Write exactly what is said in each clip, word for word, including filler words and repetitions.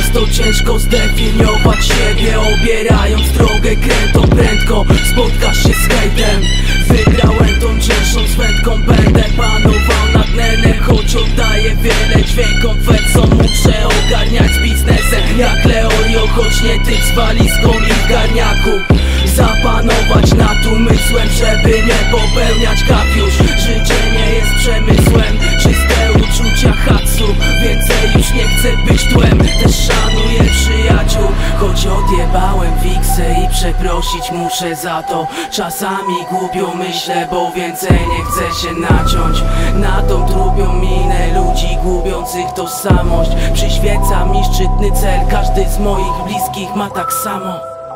Często ciężko zdefiniować siebie, obierając drogę krętą prędko. Spotkasz się z hejtem. Wygrałem tą cięższą swędką, będę panował nad nenem, choć oddaję wiele dźwiękom, wersą muszę ogarniać z biznesem jak Leorio, choć nie typ z walizką i w garniaku. Zapanować nad umysłem, żeby nie popełniać kapiusz. Życie nie jest przemysłem, czyste uczucia hatsu. Więcej już nie chcę być tłem, też szanuję przyjaciół. Choć odjebałem wiksy i przeprosić muszę za to. Czasami głupio myślę, bo więcej nie chcę się naciąć na tą trubią minę ludzi gubiących tożsamość. Przyświeca mi szczytny cel, każdy z moich bliskich ma tak samo.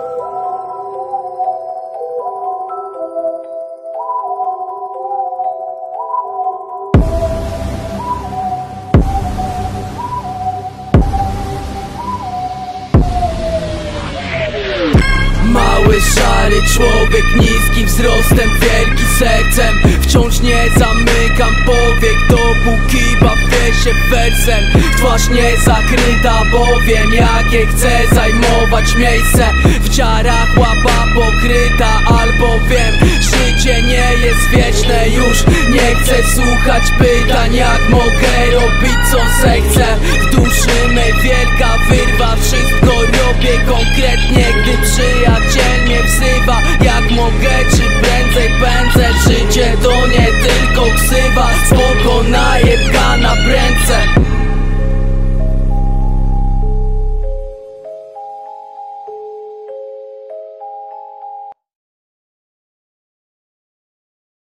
Mały, szary człowiek, niski wzrostem, wielki sercem. Wciąż nie zamykam powiek, dopóki bawię się wersem. Twarz nie zakryta, bo wiem jakie chcę zajmować miejsce. W dziarach łapa pokryta, albo wiem, życie nie jest wieczne. Już nie chcę słuchać pytań, jak mogę robić co zechcę. W duszy me wielka wyrwa, wszystko